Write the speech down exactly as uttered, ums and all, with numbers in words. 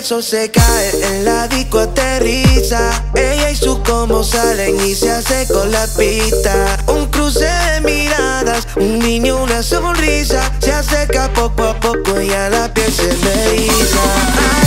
sol se cae, en la disco aterriza. Ella y su como salen y se hace con la pista. Un cruce de miradas, un niño, una sonrisa. Se acerca poco a poco y a la piel se me eriza.